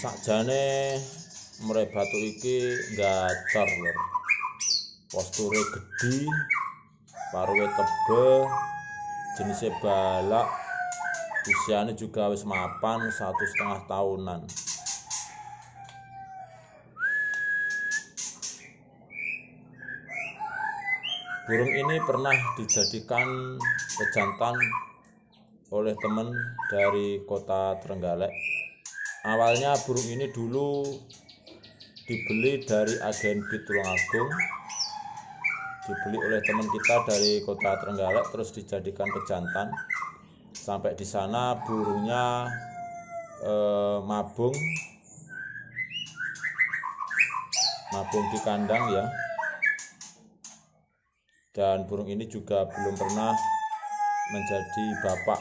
Sakjane murai batu iki gacor lur. Posture gedhi, paruhe tebel, jenisnya balak, usianya juga wis mapan 1,5 tahunan. Burung ini pernah dijadikan pejantan oleh teman dari kota Trenggalek. Awalnya burung ini dulu dibeli dari agen Pitulungagung, dibeli oleh teman kita dari kota Trenggalek, terus dijadikan pejantan. Sampai di sana burungnya mabung di kandang ya. Dan burung ini juga belum pernah menjadi bapak,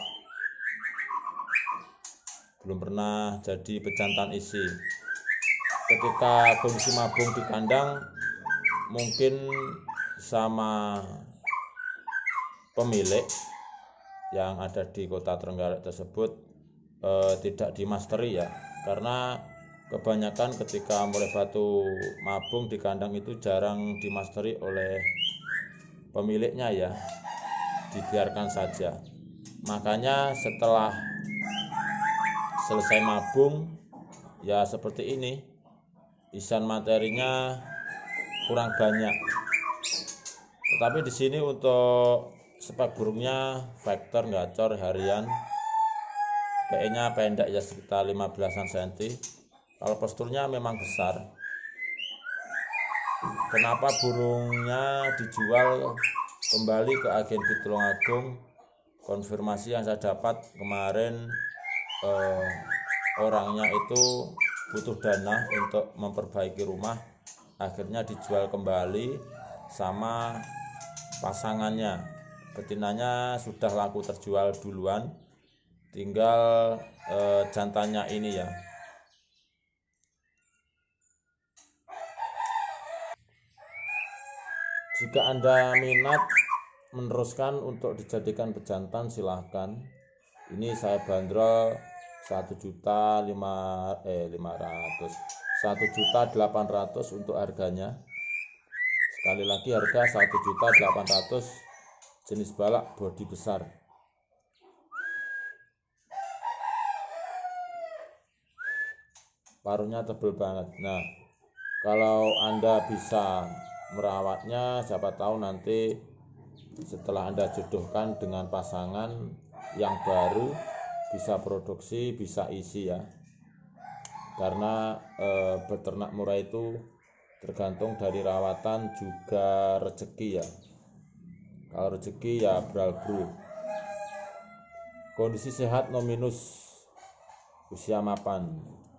belum pernah jadi pejantan isi. Ketika kondisi mabung di kandang, mungkin sama pemilik yang ada di kota Trenggalek tersebut tidak dimasteri ya, karena kebanyakan ketika murai batu mabung di kandang itu jarang dimasteri oleh pemiliknya ya, dibiarkan saja. Makanya setelah selesai mabung ya seperti ini, isian materinya kurang banyak. Tetapi di sini untuk spek burungnya vektor gacor harian, PE-nya pendek ya, sekitar 15-an cm. Kalau posturnya memang besar. Kenapa burungnya dijual kembali ke agen Pitulungagung? Konfirmasi yang saya dapat kemarin, orangnya itu butuh dana untuk memperbaiki rumah, akhirnya dijual kembali sama pasangannya. Betinanya sudah laku terjual duluan, tinggal jantannya ini ya. Jika Anda minat meneruskan untuk dijadikan pejantan, silahkan. Ini saya bandrol 1.800.000 untuk harganya. Sekali lagi harga 1.800.000, jenis balak bodi besar. Paruhnya tebal banget. Nah, kalau Anda bisa merawatnya, siapa tahu nanti setelah Anda jodohkan dengan pasangan yang baru bisa produksi, bisa isi ya. Karena beternak murai itu tergantung dari rawatan juga rezeki ya. Kalau rezeki ya bral-brul. Kondisi sehat no minus, usia mapan.